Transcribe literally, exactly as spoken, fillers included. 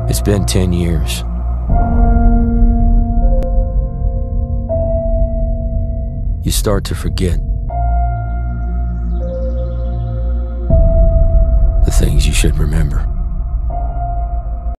It's been ten years. You start to forget the things you should remember.